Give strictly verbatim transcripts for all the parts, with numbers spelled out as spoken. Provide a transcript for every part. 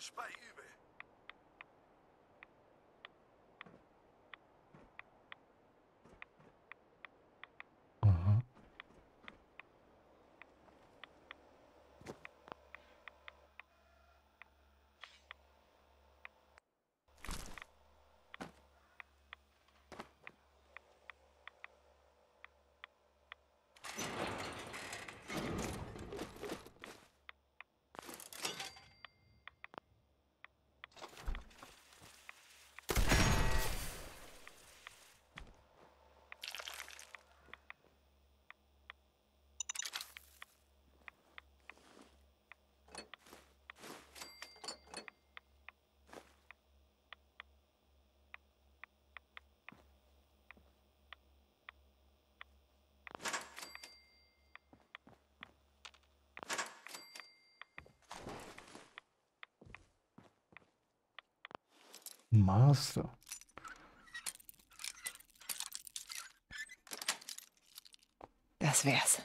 Arsch bei übel. Aha. Master. Das wär's.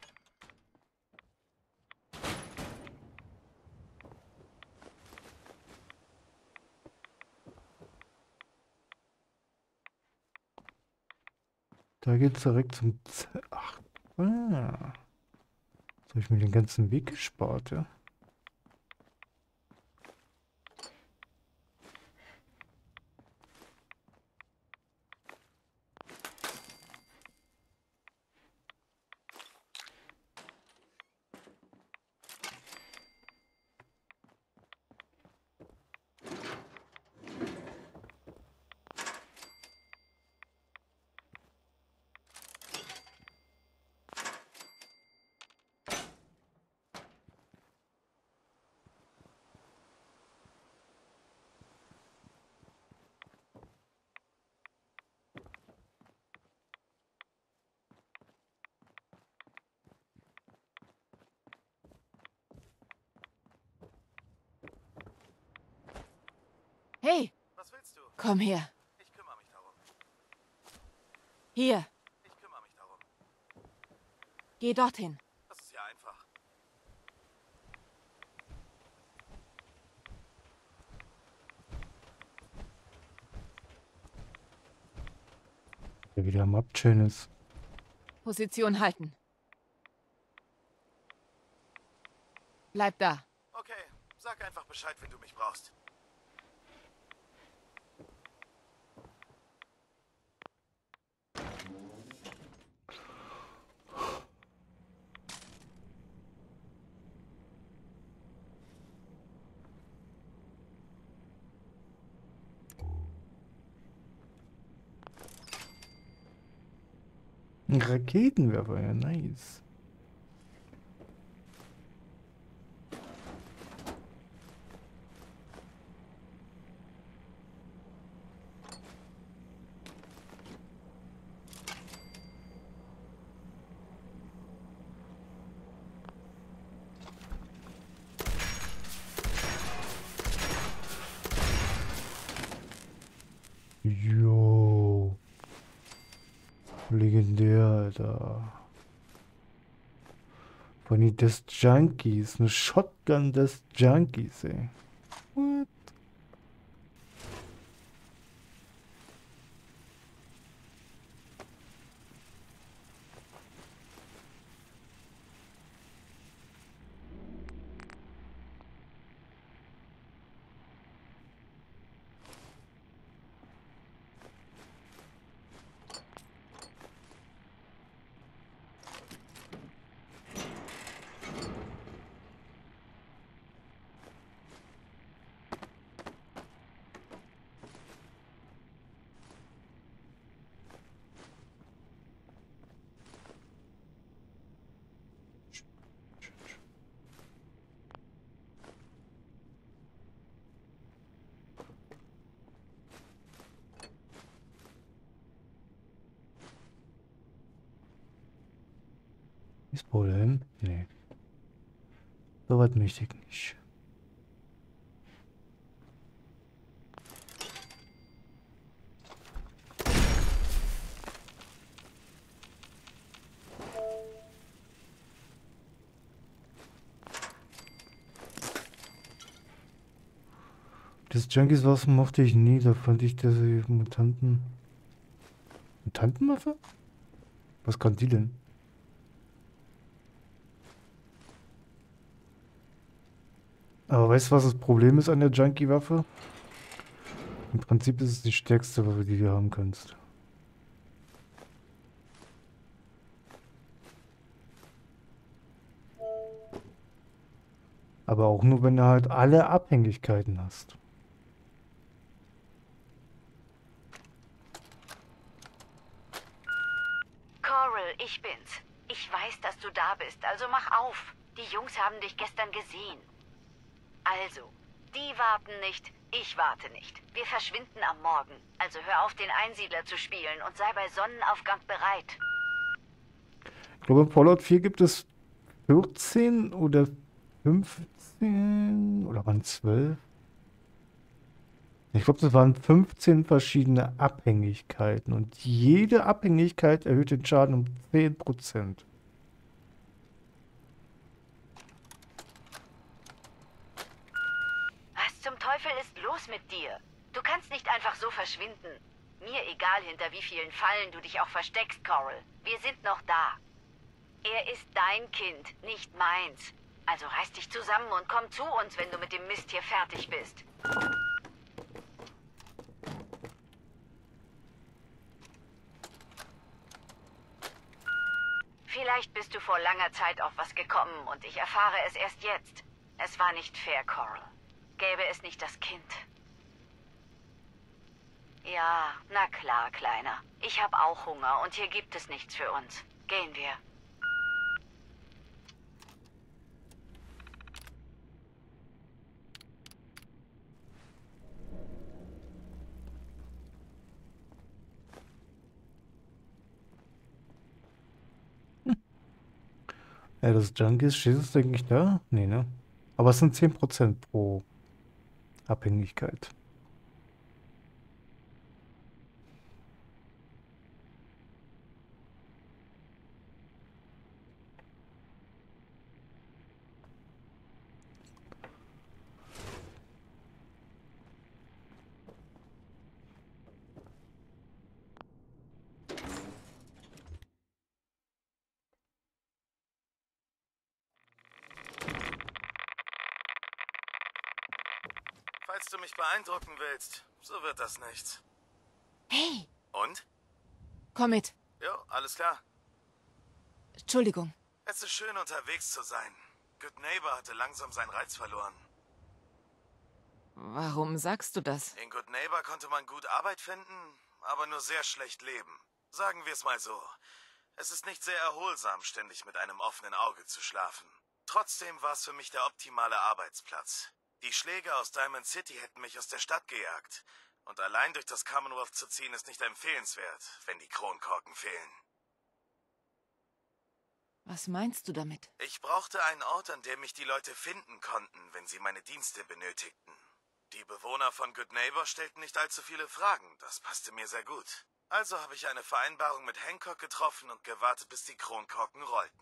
Da geht's direkt zum Z Ach, ah. Jetzt habe ich mir den ganzen Weg gespart, ja. Hey, Was willst du? komm her. Ich kümmere mich darum. Hier, Ich kümmere mich darum. geh dorthin. Das ist ja einfach. Der wieder am Abchillen ist. Position halten. Bleib da. Okay, sag einfach Bescheid, wenn du mich brauchst. Ein Raketenwerfer, ja, nice. Jo. Legendär, Alter. Von die des Junkies. Eine Shotgun des Junkies, ey. What? Ist Problem? Nee. So weit möchte ich nicht. Das Junkies was mochte ich nie. Da fand ich diese Mutanten... Mutantenwaffe? Was kann die denn? Aber weißt du, was das Problem ist an der Junkie-Waffe? Im Prinzip ist es die stärkste Waffe, die du haben kannst. Aber auch nur, wenn du halt alle Abhängigkeiten hast. Coral, ich bin's. Ich weiß, dass du da bist, also mach auf. Die Jungs haben dich gestern gesehen. Also, die warten nicht, ich warte nicht. Wir verschwinden am Morgen. Also hör auf, den Einsiedler zu spielen und sei bei Sonnenaufgang bereit. Ich glaube, in Fallout vier gibt es vierzehn oder fünfzehn oder waren zwölf? Ich glaube, das waren fünfzehn verschiedene Abhängigkeiten und jede Abhängigkeit erhöht den Schaden um zehn Prozent. Was zum Teufel ist los mit dir? Du kannst nicht einfach so verschwinden. Mir egal, hinter wie vielen Fallen du dich auch versteckst, Coral. Wir sind noch da. Er ist dein Kind, nicht meins. Also reiß dich zusammen und komm zu uns, wenn du mit dem Mist hier fertig bist. Vielleicht bist du vor langer Zeit auf was gekommen und ich erfahre es erst jetzt. Es war nicht fair, Coral. Gäbe es nicht das Kind. Ja, na klar, Kleiner. Ich habe auch Hunger und hier gibt es nichts für uns. Gehen wir. Ja, das Junkies, steht es eigentlich da? Nee, ne? Aber es sind zehn Prozent pro Abhängigkeit. Falls du mich beeindrucken willst, so wird das nichts. Hey, Und? komm mit. Jo, alles klar. Entschuldigung. Es ist schön, unterwegs zu sein. Good Neighbor hatte langsam seinen Reiz verloren. Warum sagst du das? In Good Neighbor konnte man gut Arbeit finden, aber nur sehr schlecht leben. Sagen wir es mal so. Es ist nicht sehr erholsam, ständig mit einem offenen Auge zu schlafen. Trotzdem war es für mich der optimale Arbeitsplatz. Die Schläger aus Diamond City hätten mich aus der Stadt gejagt. Und allein durch das Commonwealth zu ziehen ist nicht empfehlenswert, wenn die Kronkorken fehlen. Was meinst du damit? Ich brauchte einen Ort, an dem mich die Leute finden konnten, wenn sie meine Dienste benötigten. Die Bewohner von Good Neighbor stellten nicht allzu viele Fragen, das passte mir sehr gut. Also habe ich eine Vereinbarung mit Hancock getroffen und gewartet, bis die Kronkorken rollten.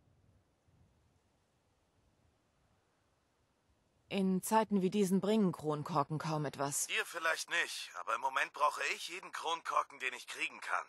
In Zeiten wie diesen bringen Kronkorken kaum etwas. Ihr vielleicht nicht, aber im Moment brauche ich jeden Kronkorken, den ich kriegen kann.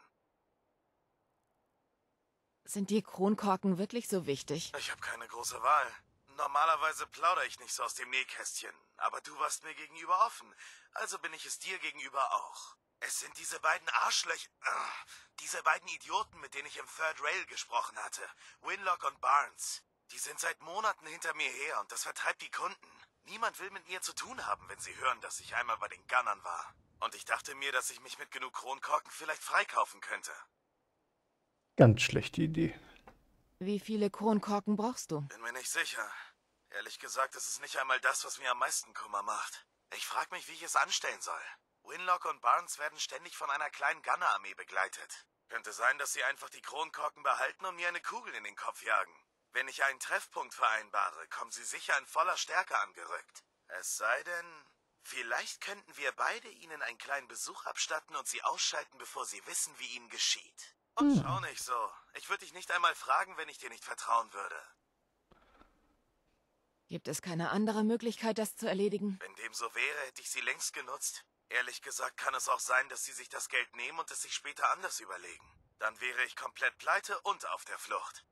Sind die Kronkorken wirklich so wichtig? Ich habe keine große Wahl. Normalerweise plaudere ich nicht so aus dem Nähkästchen, aber du warst mir gegenüber offen, also bin ich es dir gegenüber auch. Es sind diese beiden Arschlöcher, äh, diese beiden Idioten, mit denen ich im Third Rail gesprochen hatte, Winlock und Barnes. Die sind seit Monaten hinter mir her und das vertreibt die Kunden. Niemand will mit mir zu tun haben, wenn sie hören, dass ich einmal bei den Gunnern war. Und ich dachte mir, dass ich mich mit genug Kronkorken vielleicht freikaufen könnte. Ganz schlechte Idee. Wie viele Kronkorken brauchst du? Bin mir nicht sicher. Ehrlich gesagt, ist es nicht einmal das, was mir am meisten Kummer macht. Ich frage mich, wie ich es anstellen soll. Winlock und Barnes werden ständig von einer kleinen Gunner-Armee begleitet. Könnte sein, dass sie einfach die Kronkorken behalten und mir eine Kugel in den Kopf jagen. Wenn ich einen Treffpunkt vereinbare, kommen sie sicher in voller Stärke angerückt. Es sei denn, vielleicht könnten wir beide ihnen einen kleinen Besuch abstatten und sie ausschalten, bevor sie wissen, wie ihnen geschieht. Und Hm. schau nicht so. Ich würde dich nicht einmal fragen, wenn ich dir nicht vertrauen würde. Gibt es keine andere Möglichkeit, das zu erledigen? Wenn dem so wäre, hätte ich sie längst genutzt. Ehrlich gesagt kann es auch sein, dass sie sich das Geld nehmen und es sich später anders überlegen. Dann wäre ich komplett pleite und auf der Flucht.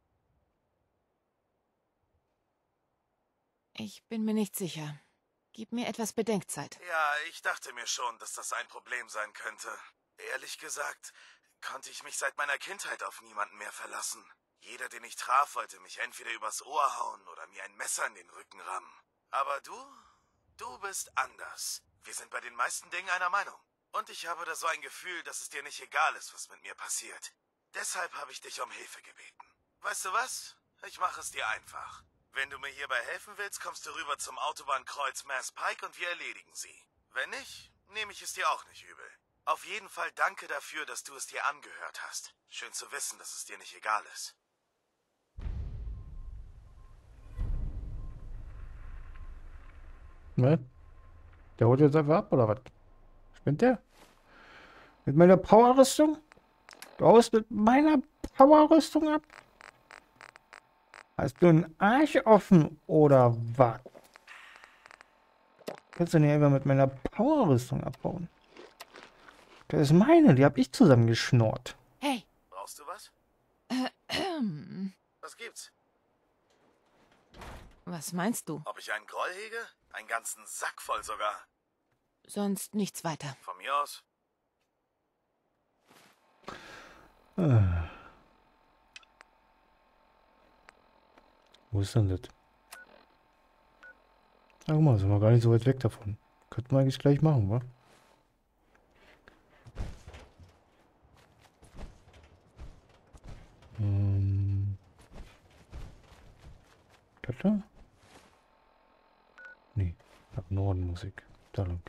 Ich bin mir nicht sicher. Gib mir etwas Bedenkzeit. Ja, ich dachte mir schon, dass das ein Problem sein könnte. Ehrlich gesagt, konnte ich mich seit meiner Kindheit auf niemanden mehr verlassen. Jeder, den ich traf, wollte mich entweder übers Ohr hauen oder mir ein Messer in den Rücken rammen. Aber du, du bist anders. Wir sind bei den meisten Dingen einer Meinung. Und ich habe da so ein Gefühl, dass es dir nicht egal ist, was mit mir passiert. Deshalb habe ich dich um Hilfe gebeten. Weißt du was? Ich mache es dir einfach. Wenn du mir hierbei helfen willst, kommst du rüber zum Autobahnkreuz Mass Pike und wir erledigen sie. Wenn nicht, nehme ich es dir auch nicht übel. Auf jeden Fall danke dafür, dass du es dir angehört hast. Schön zu wissen, dass es dir nicht egal ist. Ne? Der holt jetzt einfach ab, oder was? Spinnt der? Mit meiner Powerrüstung? Du haust mit meiner Powerrüstung ab? Hast du einen Arsch offen, oder was? Kannst du nicht einfach mit meiner Powerrüstung abbauen? Das ist meine, die hab ich zusammengeschnurrt. Hey! Brauchst du was? Äh, Was gibt's? Was meinst du? Ob ich einen Groll hege? Einen ganzen Sack voll sogar. Sonst nichts weiter. Von mir aus. Ah. Wo ist denn das? Ah, guck mal, sind wir gar nicht so weit weg davon. Könnten wir eigentlich gleich machen, wa? Ähm. Das da? Nee, nach Norden muss ich. Da lang.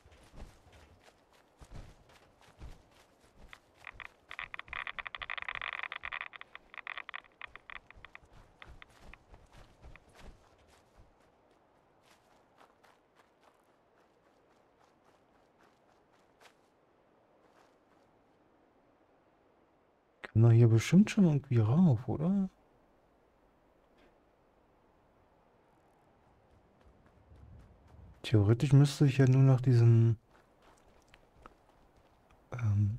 Na, hier bestimmt schon irgendwie rauf, oder? Theoretisch müsste ich ja nur nach diesen ähm,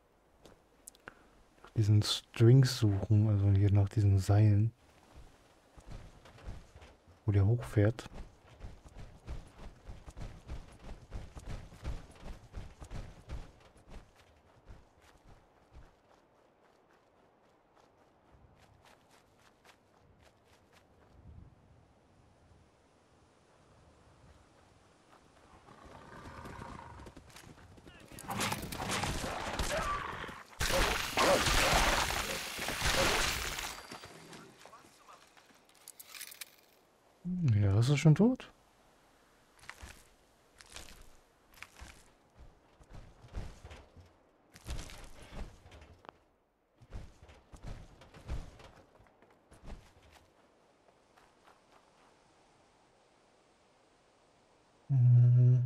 nach diesen Strings suchen, also hier nach diesen Seilen, wo der hochfährt. Ja, ist er schon tot? Hm.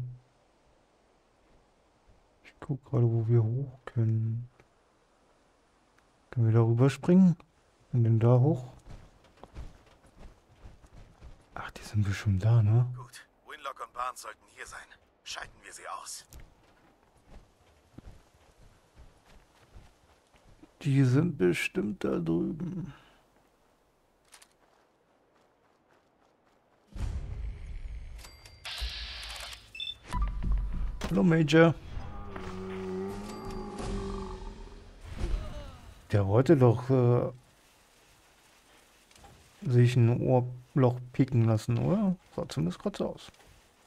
Ich guck gerade, wo wir hoch können. Können wir da rüberspringen? Und dann da hoch? Ach, die sind bestimmt da, ne? Gut. Winlock und Barnes sollten hier sein. Schalten wir sie aus. Die sind bestimmt da drüben. Hallo, Major. Der wollte doch äh, sich ein Ohrloch pieken lassen, oder? Sah zumindest gerade so aus.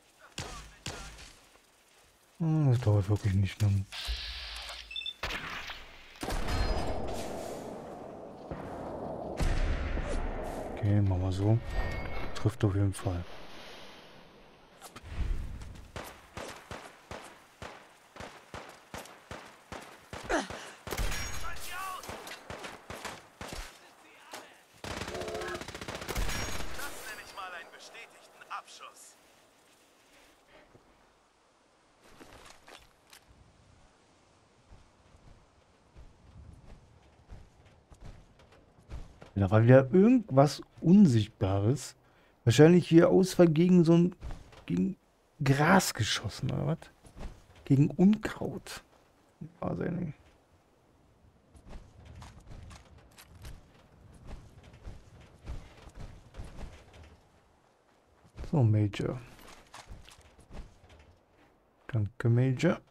Hm, das dauert wirklich nicht lang. Okay, machen wir so. Trifft auf jeden Fall. Das nenne ich mal einen bestätigten Abschuss. Da war wieder irgendwas Unsichtbares, Wahrscheinlich hier Ausfall gegen so ein gegen Gras geschossen, oder was? Gegen Unkraut. War sehr nicht. So, Major. Danke, Major.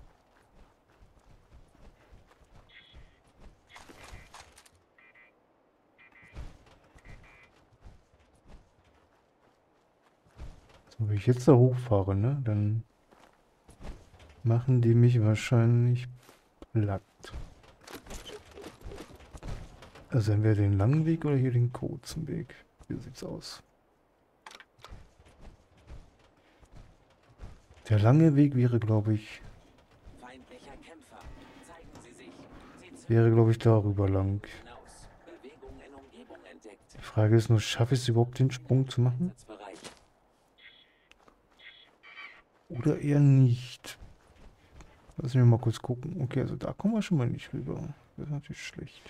So, wenn ich jetzt da hochfahre, ne, dann machen die mich wahrscheinlich platt. Also entweder den langen Weg oder hier den kurzen Weg. Wie sieht's aus? Der lange Weg wäre, glaube ich, Feindlicher Kämpfer. Zeigen Sie sich. Sie zünden wäre, glaube ich, darüber lang. hinaus. Bewegung in Umgebung entdeckt. Die Frage ist nur, schaffe ich es überhaupt, den Sprung zu machen? Einsatzbereich. Oder eher nicht? Lass mich mal kurz gucken. Okay, also da kommen wir schon mal nicht rüber. Das ist natürlich schlecht.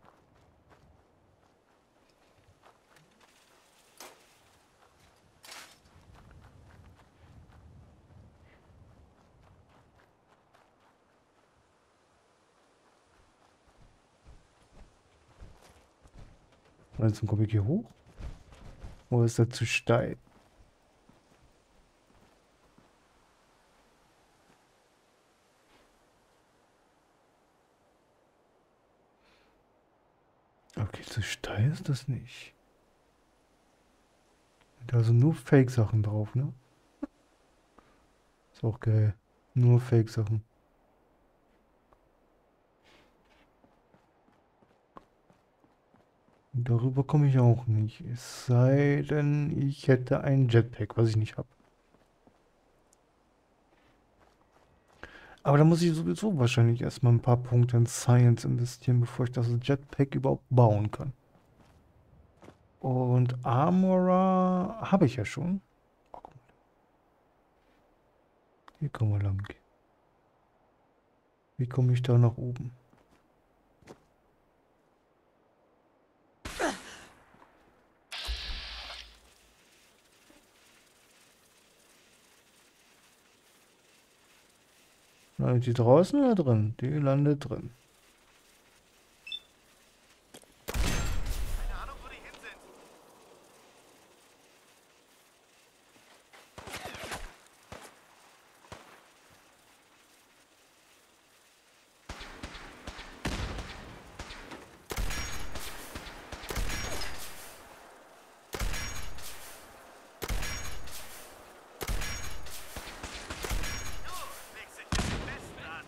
Also komme ich hier hoch? Oder ist das zu steil? Okay, zu steil ist das nicht. Da sind nur Fake-Sachen drauf, ne? Ist auch geil. Nur Fake-Sachen. Darüber komme ich auch nicht. Es sei denn, ich hätte ein Jetpack, was ich nicht habe. Aber da muss ich sowieso wahrscheinlich erstmal ein paar Punkte in Science investieren, bevor ich das Jetpack überhaupt bauen kann. Und Armorer habe ich ja schon. Oh, guck mal. Hier kommen wir lang. Wie komme ich da nach oben? Landet die draußen oder drin? Die landet drin. Keine Ahnung, wo die hin sind. Du legst dich mit dem Besten an.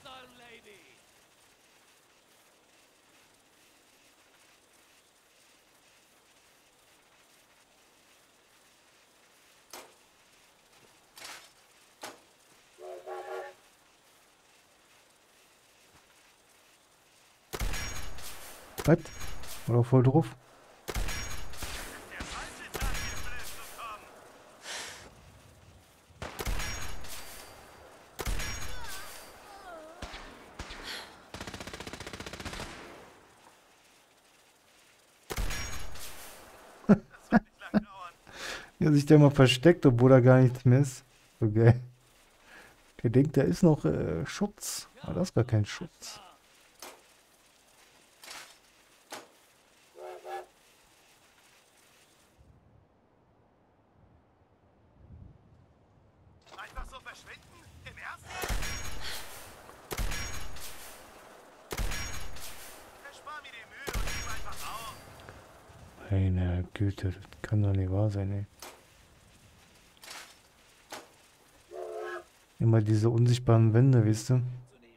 Was? Oder voll drauf? Der falsche Tag, hier blöd zu kommen. Das wird nicht lang dauern. Ja, sich der mal versteckt, obwohl da gar nichts mehr ist. So geil. Der denkt, da ist noch äh, Schutz. Aber das ist gar kein Schutz. Einfach so verschwinden? Im Ernst? Erspar mir die Mühe und gib einfach auf. Meine Güte, das kann doch nicht wahr sein, ey. Immer diese unsichtbaren Wände, weißt du?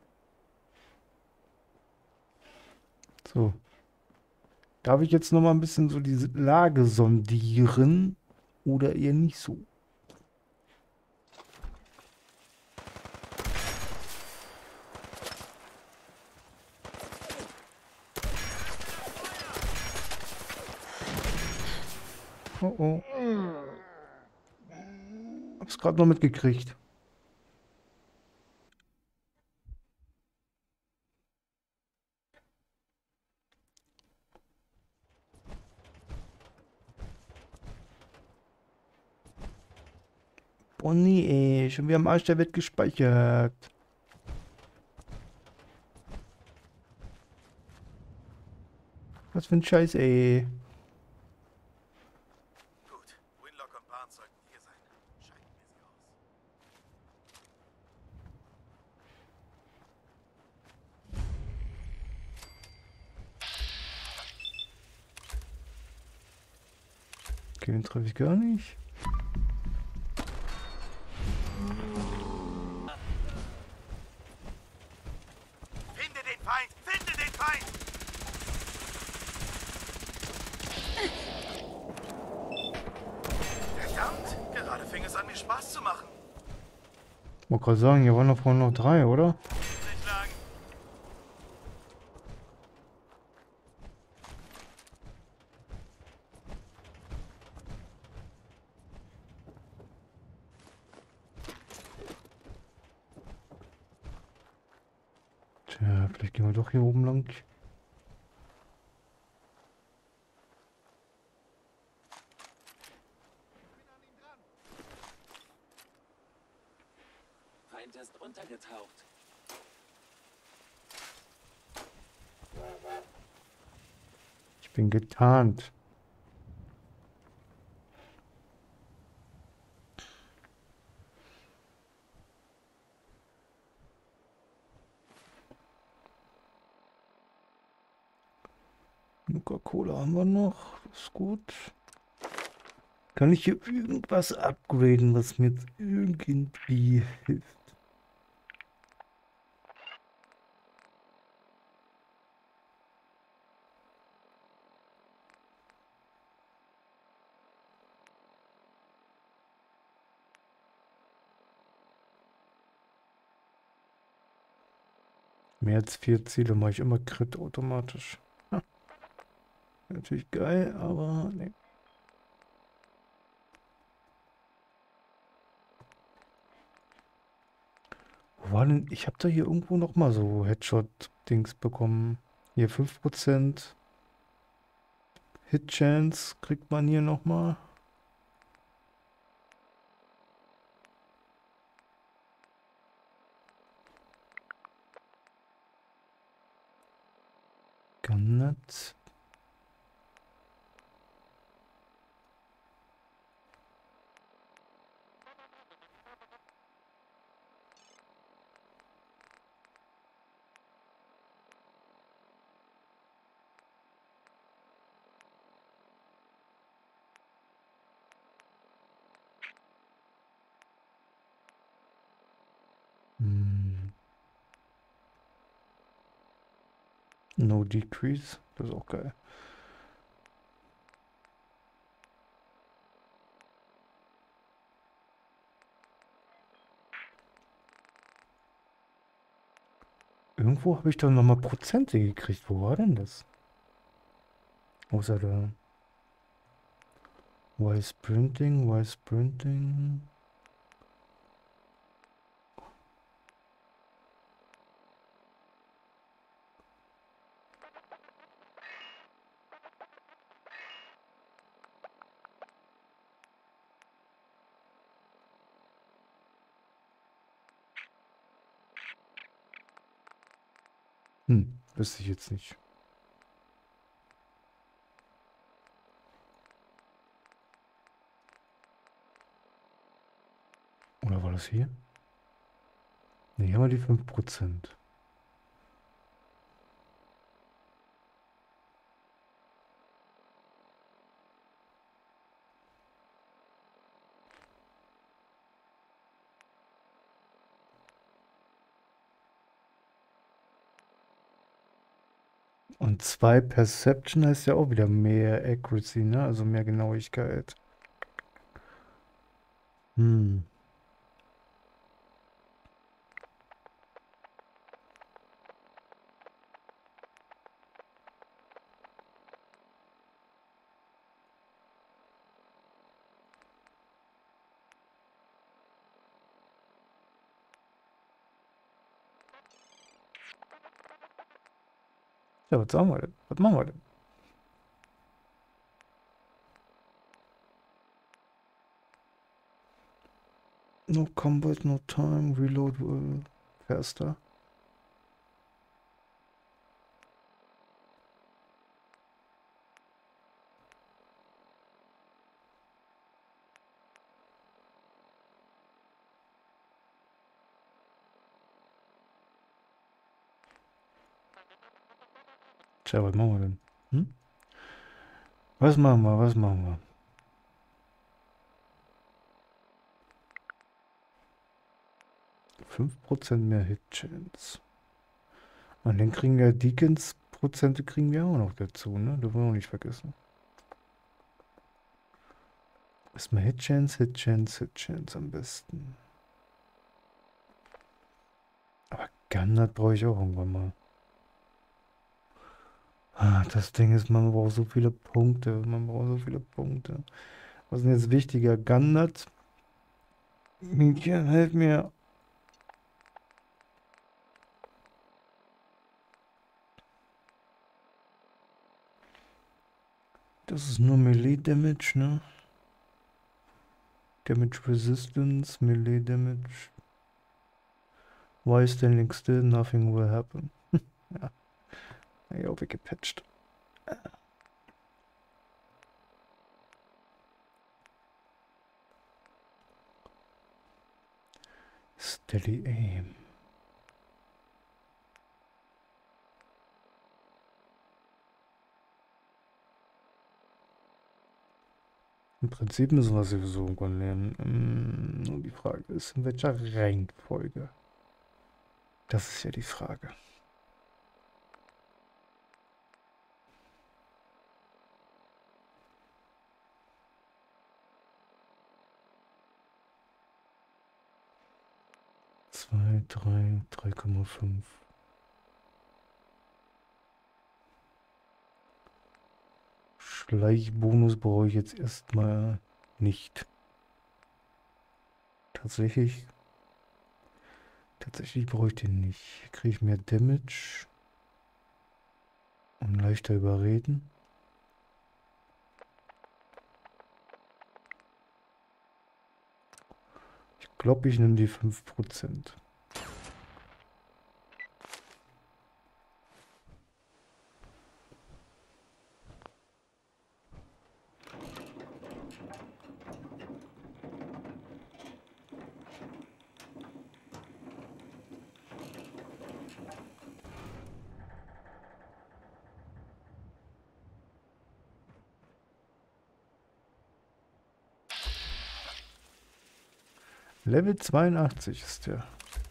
So. Darf ich jetzt noch mal ein bisschen so diese Lage sondieren? Oder eher nicht so? Oh oh. Hab's gerade noch mitgekriegt. Oh nee, ey. Schon wieder am Arsch der Welt gespeichert. Was für ein Scheiß, ey. Gut, Winlock und Barnes sollten hier sein. Schalten wir sie aus. Okay, den treffe ich gar nicht. Finde den Feind! Finde den Feind! Verdammt! Gerade fing es an, mir Spaß zu machen. Ich wollte gerade sagen, hier waren noch vorhin noch drei, oder? Nicht lang. Tja, vielleicht gehen wir doch hier oben lang. Feind ist untergetaucht. Ich bin getarnt. Coca-Cola haben wir noch. Das ist gut. Kann ich hier irgendwas upgraden, was mir jetzt irgendwie hilft? Mehr als vier Ziele mache ich immer Crit automatisch. Ha. Natürlich geil, aber nee. Wo war denn? Ich habe da hier irgendwo noch mal so Headshot-Dings bekommen. Hier fünf Prozent Hit-Chance kriegt man hier noch mal. Ganz. Hm. No Decrease, das ist auch geil. Irgendwo habe ich doch noch mal Prozente gekriegt. Wo war denn das? Außer der Why Sprinting, Why Sprinting. Hm, wüsste ich jetzt nicht. Oder war das hier? Ne, hier haben wir die fünf Prozent. Und zwei Perception heißt ja auch wieder mehr Accuracy, ne? Also mehr Genauigkeit. Hm. Ja, was sagen wir denn? Was machen wir denn? No combat, no time, reload will faster. Tja, was machen wir denn? Hm? Was machen wir, was machen wir? fünf Prozent mehr Hit Chance. Und dann kriegen wir Deacons Prozente kriegen wir auch noch dazu, ne? Das wollen wir auch nicht vergessen. Erstmal Hit Chance, Hit Chance, Hit Chance am besten. Aber Gun brauche ich auch irgendwann mal. Ah, das Ding ist, man braucht so viele Punkte. Man braucht so viele Punkte. Was ist denn jetzt wichtiger? Gunnut? Mädchen, helf mir. Das ist nur Melee Damage, ne? Damage Resistance, Melee Damage. Why standing still? Nothing will happen. Ja. Ja, auch weggepatcht. Steady aim. Im Prinzip müssen wir sowieso irgendwann lernen. Ähm, Nur die Frage ist, in welcher Reihenfolge? Das ist ja die Frage. zwei, drei, drei Komma fünf. Schleichbonus brauche ich jetzt erstmal nicht. Tatsächlich. Tatsächlich brauche ich den nicht. Kriege ich mehr Damage. Und leichter überreden. Ich glaube, ich nehme die fünf Prozent. Level zweiundachtzig ist der.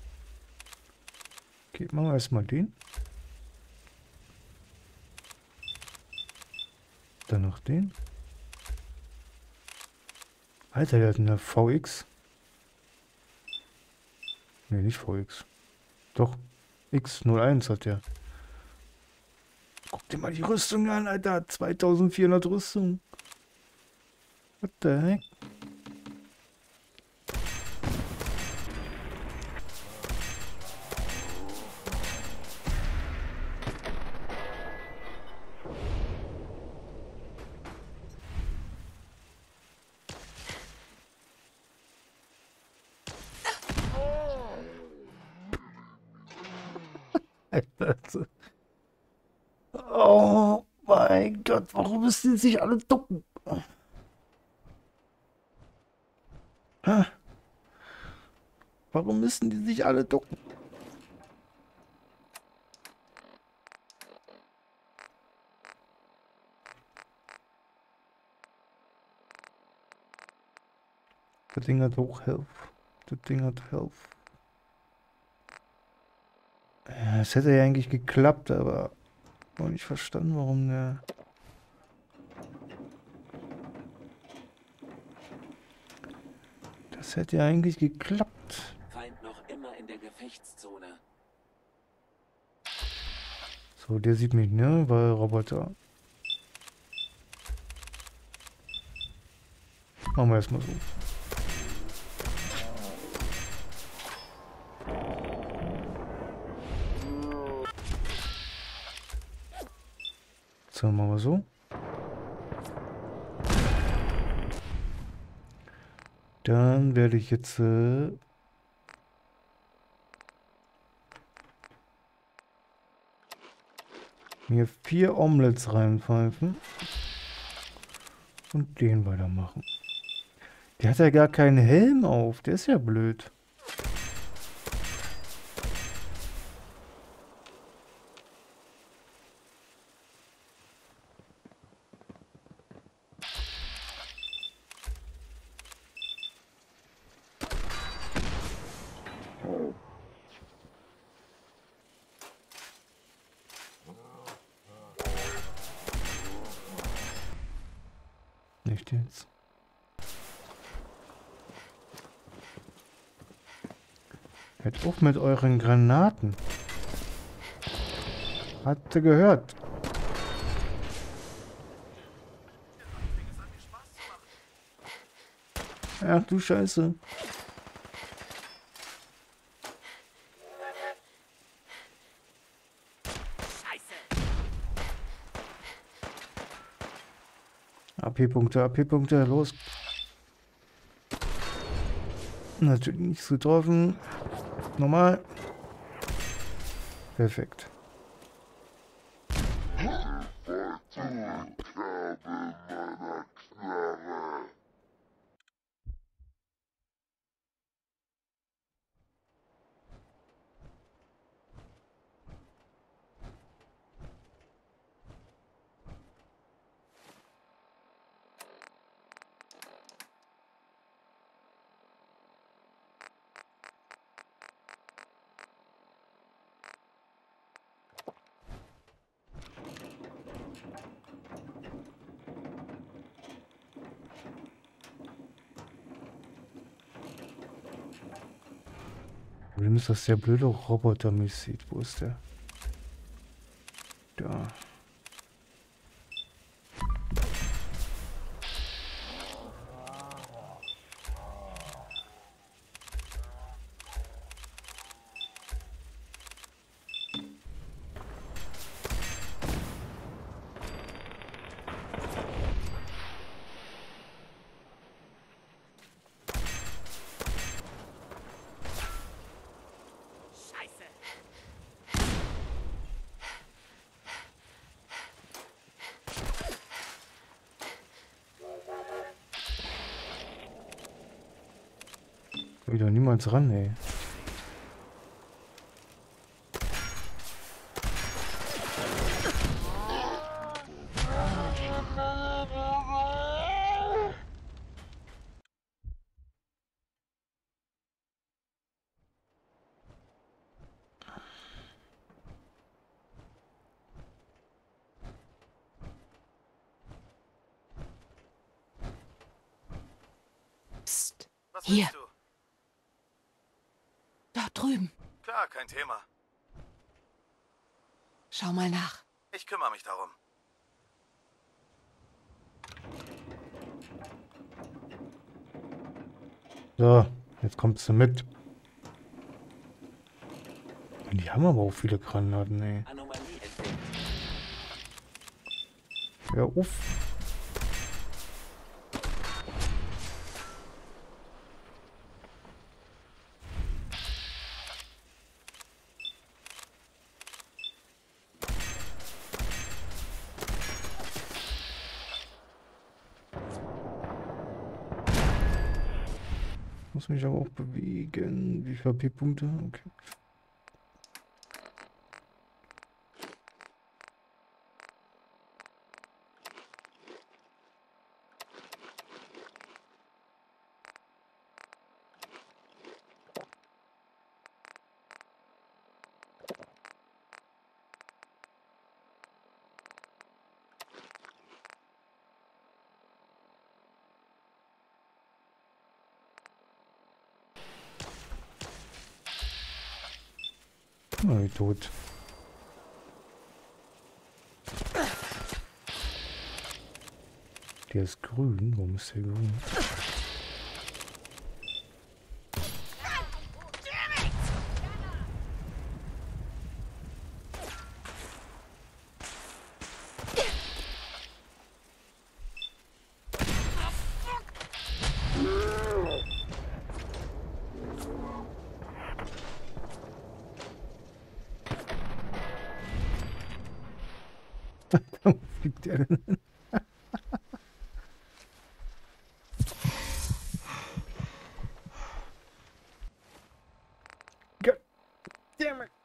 Okay, machen wir erstmal den. Dann noch den. Alter, der hat eine V X. Ne, nicht V X. Doch, X null eins hat der. Guck dir mal die Rüstung an, Alter. zweitausendvierhundert Rüstung. What the heck? Oh mein Gott, warum müssen die sich alle ducken? Hä? Warum müssen die sich alle ducken? Das Ding hat auch Health. Das Ding hat Health. Ja, es hätte ja eigentlich geklappt, aber ich habe nicht verstanden, warum der... Das hätte ja eigentlich geklappt. Feind noch immer in der Gefechtszone. So, der sieht mich, ne? Weil Roboter. Machen wir erstmal so. So, machen wir so. Dann werde ich jetzt äh, mir vier Omelettes reinpfeifen und den weitermachen. Der hat ja gar keinen Helm auf. Der ist ja blöd. Nicht jetzt. Hört auf mit euren Granaten. Hatte gehört. Ach du Scheiße. A P-Punkte, A P-Punkte, los. Natürlich nichts getroffen. Normal. Perfekt. Problem ist, dass der blöde Roboter mich sieht. Wo ist der? Da. Wieder niemals ran, ey. Psst. Was Hier. willst du? Dort drüben. Klar, kein Thema. Schau mal nach. Ich kümmere mich darum. So, jetzt kommst du mit. Die haben aber auch viele Granaten, ey. Anomalie entdeckt. Ja, uff. Muss mich aber auch bewegen. Wie viele P Punkte? Okay. Oh, tot. Der ist grün. Warum ist der grün? Fliegt der denn? God damn it.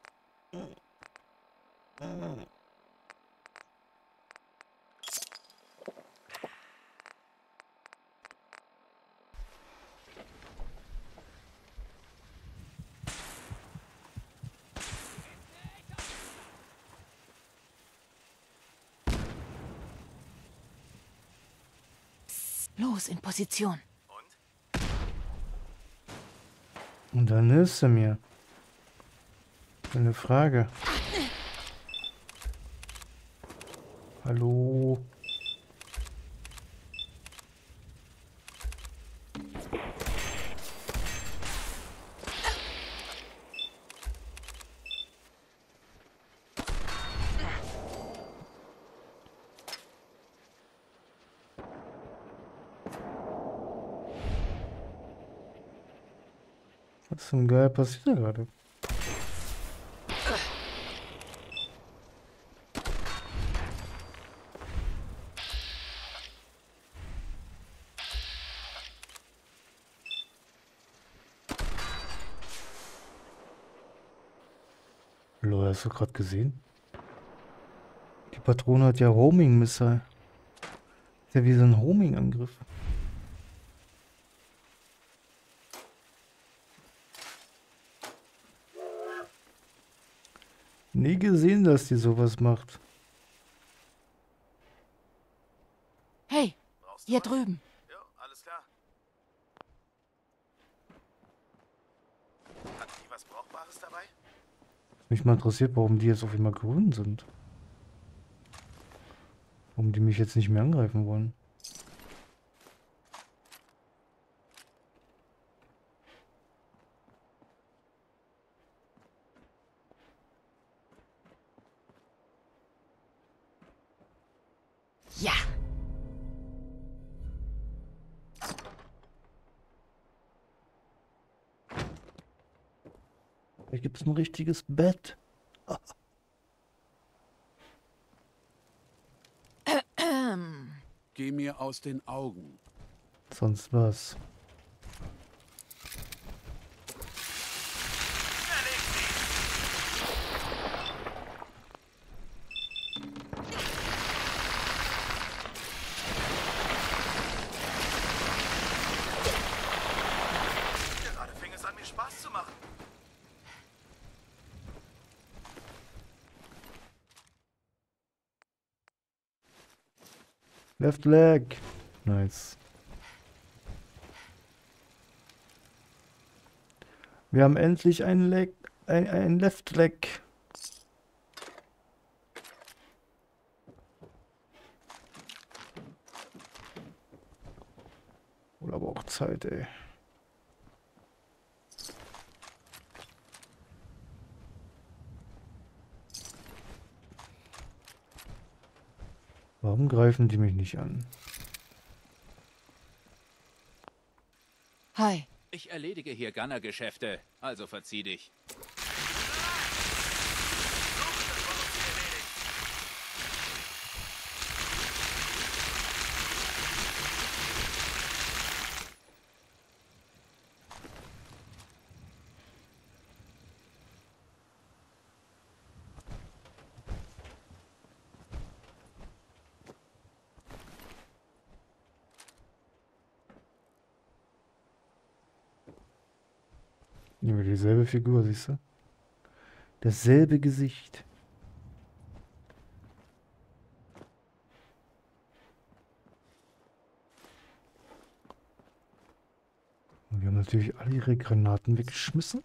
Los, in Position. Und? Und dann hilfst du mir. Eine Frage. Hallo? Was zum Geil passiert da gerade? Lol, hast du gerade gesehen? Die Patrone hat ja Homing-Missile. Ist ja wie so ein Homing-Angriff. Nie gesehen, dass die sowas macht. Hey, Brauchst du hier was? drüben. Jo, alles klar. Hat die was Brauchbares dabei? Mich mal interessiert, warum die jetzt auf einmal grün sind. Warum die mich jetzt nicht mehr angreifen wollen. Ja. Hier gibt es ein richtiges Bett. Ähm. Geh mir aus den Augen. Sonst was. Gerade fing es an, mir Spaß zu machen. Left leg. Nice. Wir haben endlich ein Leg, ein, ein Left Leg. Oder aber auch Zeit, ey. Warum greifen die mich nicht an? Hi. Ich erledige hier Gunner-Geschäfte, also verzieh dich. Immer dieselbe Figur, siehst du? Dasselbe Gesicht. Und wir haben natürlich alle ihre Granaten weggeschmissen.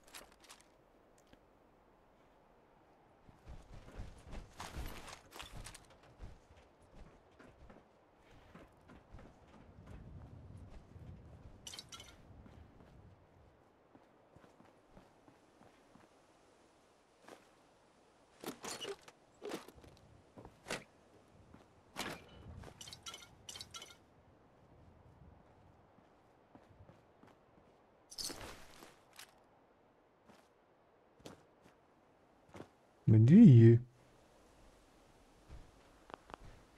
Wenn die hier.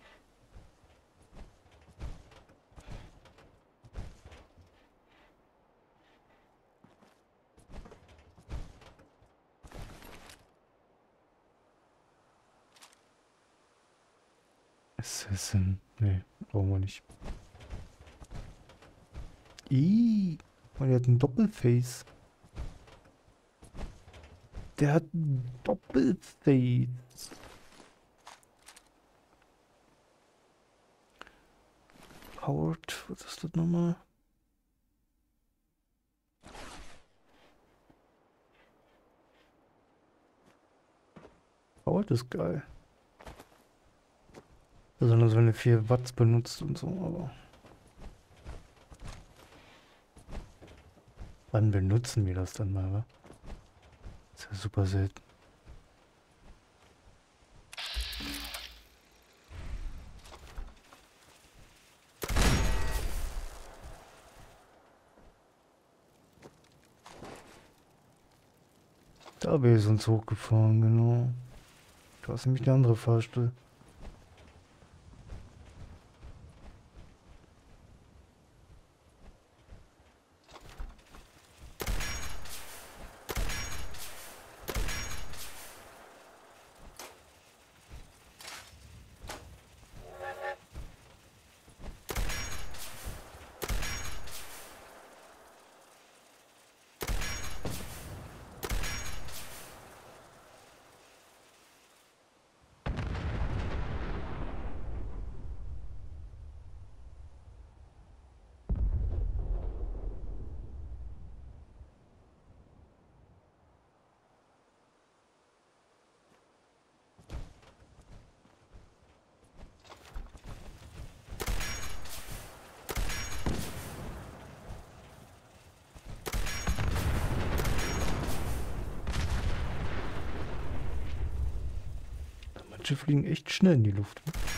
Assassin. Nee, brauchen wir nicht. Ih, und der hat ein Doppelface. Der hat ein Doppelface. Howard, was ist das nochmal? Howard ist geil. Besonders wenn er vier Watts benutzt und so, aber. Wann benutzen wir das dann mal, wa? Ist ja super selten. Da wäre es uns hochgefahren, genau. Da ist nämlich der andere Fahrstuhl. Manche fliegen echt schnell in die Luft.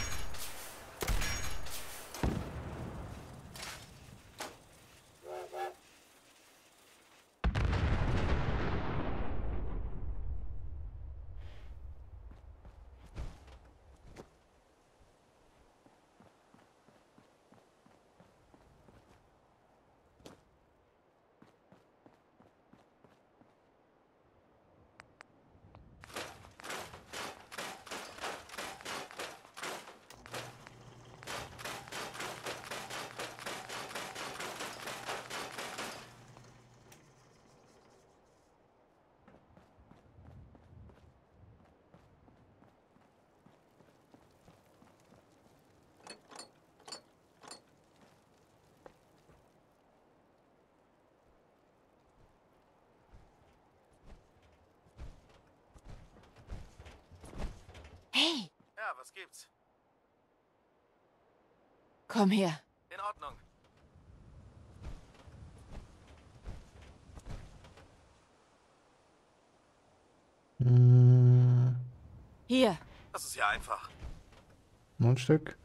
Hey, Ja, was gibt's? komm her. In Ordnung. Hm, Hier, Das ist ja einfach. noch ein Stück.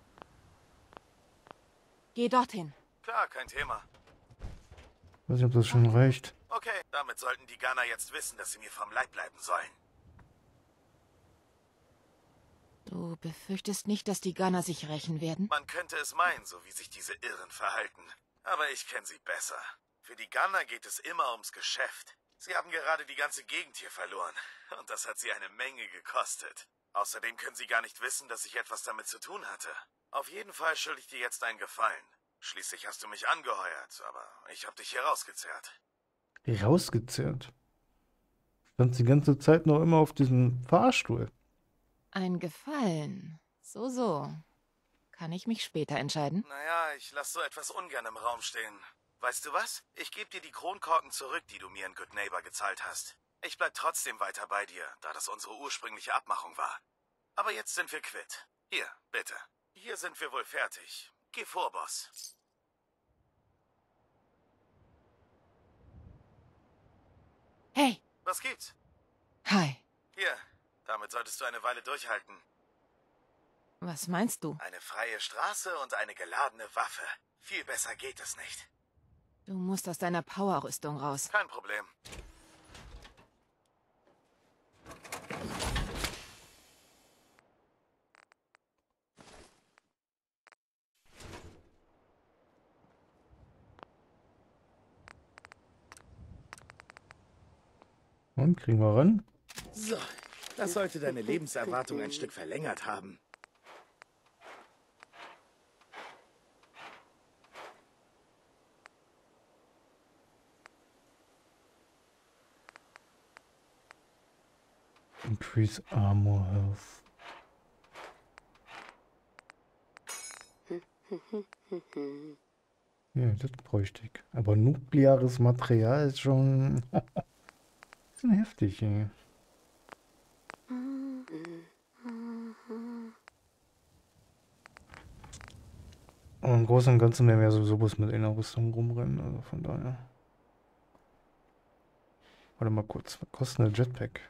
geh dorthin. Klar, kein Thema. Weiß nicht, ob das schon reicht. Okay, damit sollten die Gunner jetzt wissen, dass sie mir vom Leib bleiben sollen. Du befürchtest nicht, dass die Gunner sich rächen werden? Man könnte es meinen, so wie sich diese Irren verhalten. Aber ich kenne sie besser. Für die Gunner geht es immer ums Geschäft. Sie haben gerade die ganze Gegend hier verloren. Und das hat sie eine Menge gekostet. Außerdem können sie gar nicht wissen, dass ich etwas damit zu tun hatte. Auf jeden Fall schulde ich dir jetzt einen Gefallen. Schließlich hast du mich angeheuert, aber ich habe dich hier rausgezerrt. Rausgezerrt. Stand die ganze Zeit noch immer auf diesem Fahrstuhl. Ein Gefallen. So, so. Kann ich mich später entscheiden? Naja, ich lasse so etwas ungern im Raum stehen. Weißt du was? Ich gebe dir die Kronkorken zurück, die du mir in Good Neighbor gezahlt hast. Ich bleib trotzdem weiter bei dir, da das unsere ursprüngliche Abmachung war. Aber jetzt sind wir quitt. Hier, bitte. Hier sind wir wohl fertig. Geh vor, Boss. Hey, Was gibt's? hi. Hier, damit solltest du eine Weile durchhalten. Was meinst du? Eine freie Straße und eine geladene Waffe. Viel besser geht es nicht. Du musst aus deiner Powerrüstung raus. Kein Problem. Und kriegen wir ran? So, das sollte deine Lebenserwartung ein Stück verlängert haben. Increase Armor Health. Ja, das bräuchte ich. Aber nukleares Material ist schon bisschen heftig, ey. Und im Großen und Ganzen werden wir ja sowieso bloß mit einer Rüstung rumrennen, also von daher. Warte mal kurz, was kostet eine Jetpack?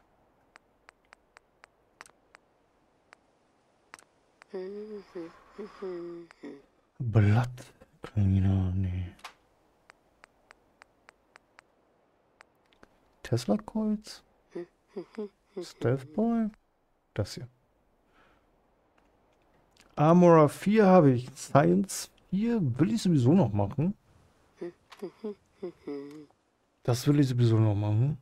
Blatt? Keiner, nee. Tesla Coils? Stealth Boy? Das hier. Armorer vier habe ich. Science vier will ich sowieso noch machen. Das will ich sowieso noch machen.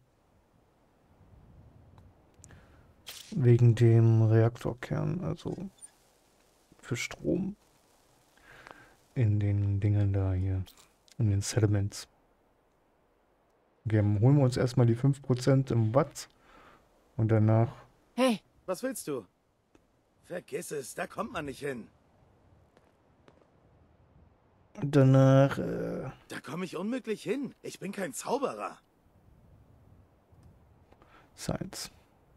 Wegen dem Reaktorkern, also für Strom. In den Dingen da hier. In den Sediments. Okay, holen wir uns erstmal die fünf Prozent im Watt. Und danach... Hey, Was willst du? Vergiss es, da kommt man nicht hin. Danach... Äh, Da komme ich unmöglich hin. Ich bin kein Zauberer. Science.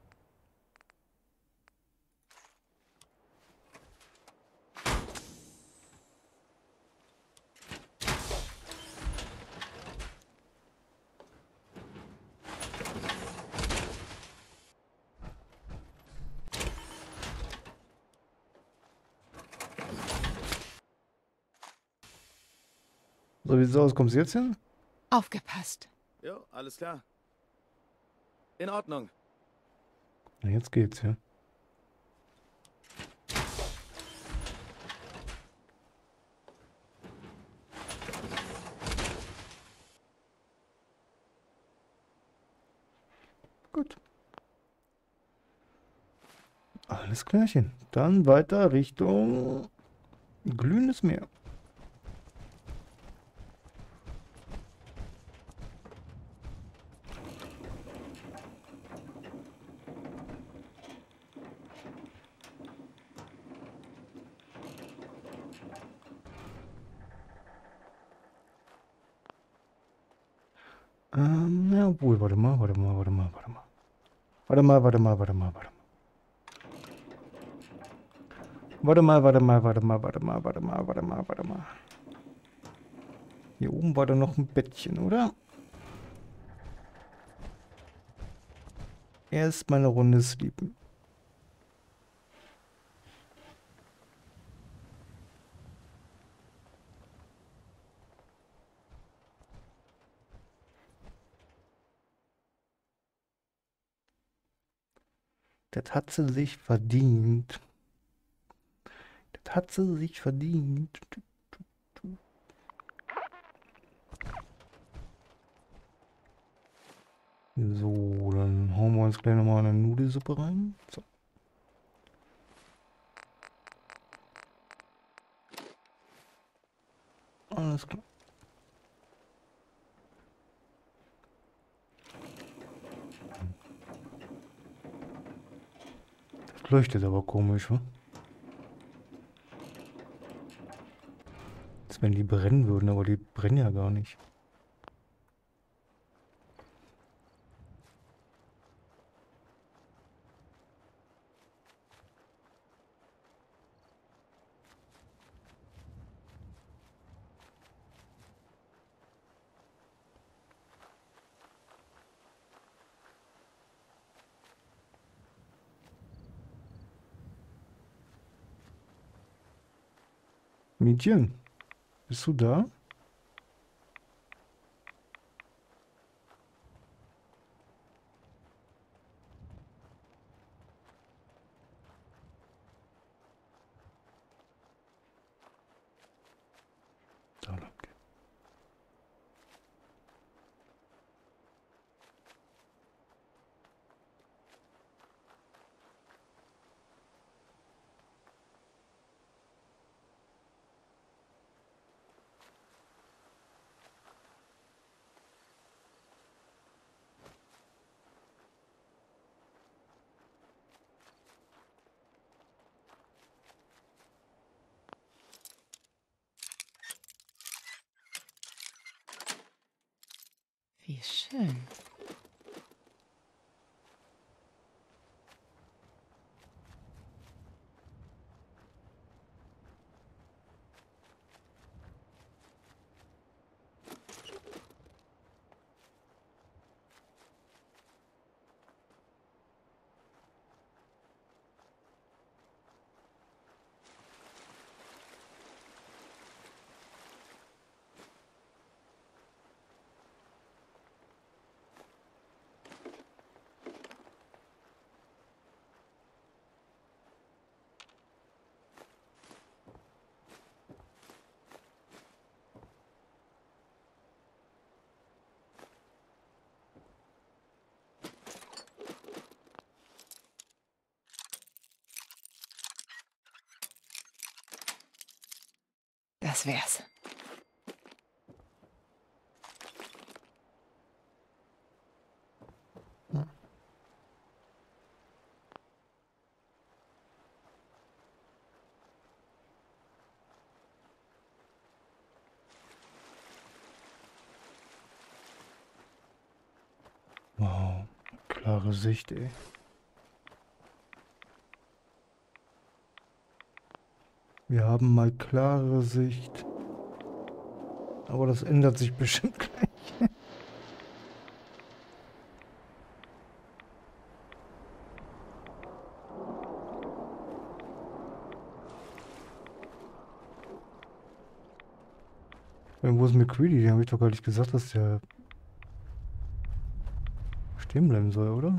So wie es aus, kommst du jetzt hin? aufgepasst. Jo, alles klar. In Ordnung. Na, jetzt geht's, ja. Gut. Alles klärchen. Dann weiter Richtung glühendes Meer. Ähm, ja, obwohl, warte mal, warte mal, warte mal, warte mal. Warte mal, warte mal, warte mal, warte mal. Warte mal, warte mal, warte mal, warte mal, warte mal, warte mal, warte mal. Hier oben war da noch ein Bettchen, oder? Erst mal eine Runde sleepen. Das hat sie sich verdient. Das hat sie sich verdient. So, dann hauen wir uns gleich nochmal eine Nudelsuppe rein. So. Alles klar. Das leuchtet aber komisch, wa? Als wenn die brennen würden, aber die brennen ja gar nicht. Mädchen, bist du da? Da lang. Wie schön. Das wär's. Wow, klare Sicht, ey. Wir haben mal klare Sicht. Aber das ändert sich bestimmt gleich. Wo ist McCready? Den habe ich doch gar nicht gesagt, dass der stehen bleiben soll, oder?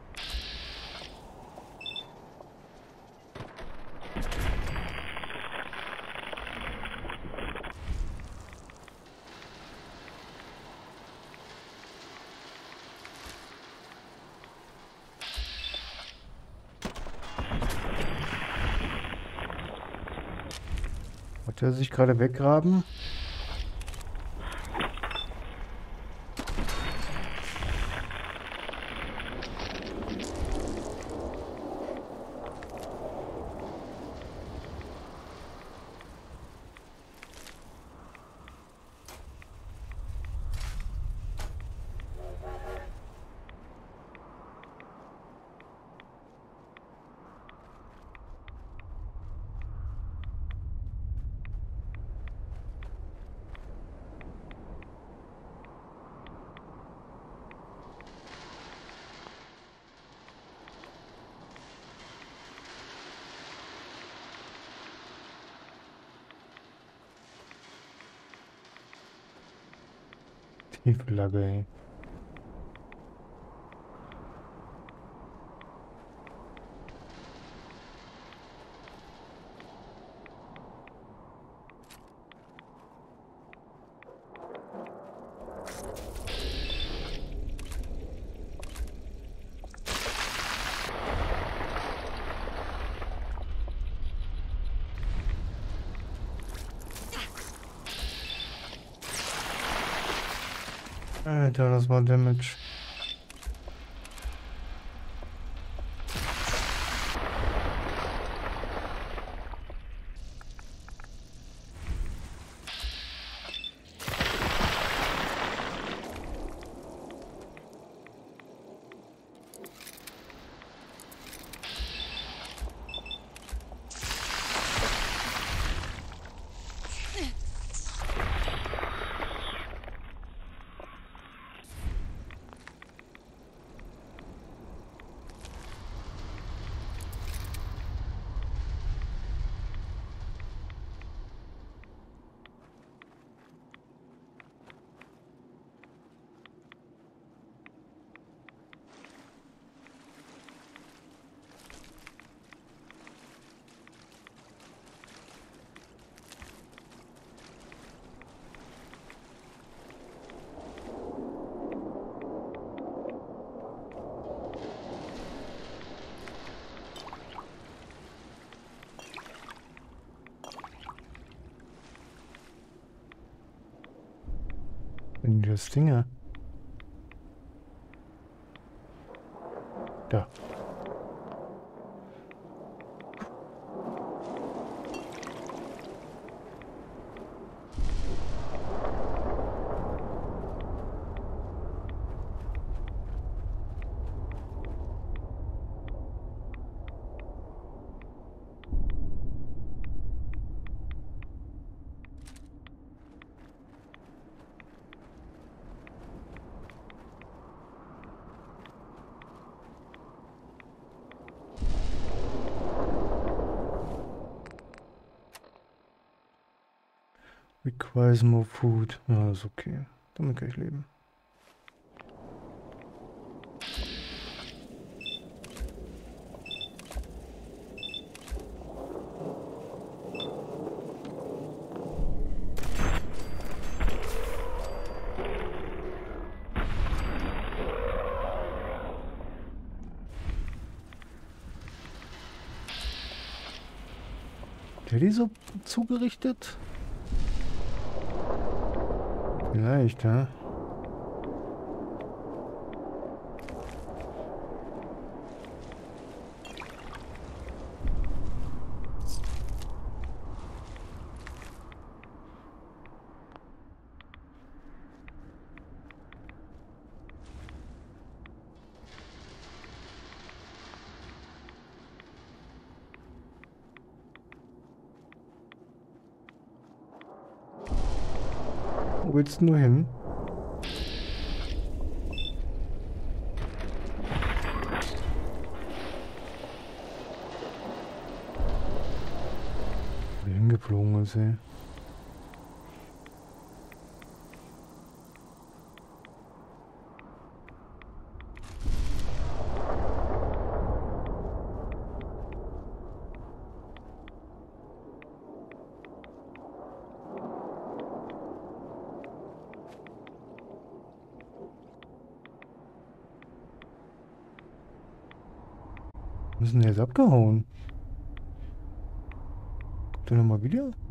Hat er sich gerade weggraben? Die Flagge, ey. Alter, das war Damage. In das Ding. Da. Requires more food. Ja, ist okay. Damit kann ich leben. Der die so zugerichtet? Vielleicht, ja. Wo willst du nur hin? Wo hingeflogen ist, ey. Wir sind jetzt abgehauen. Kommt der nochmal wieder?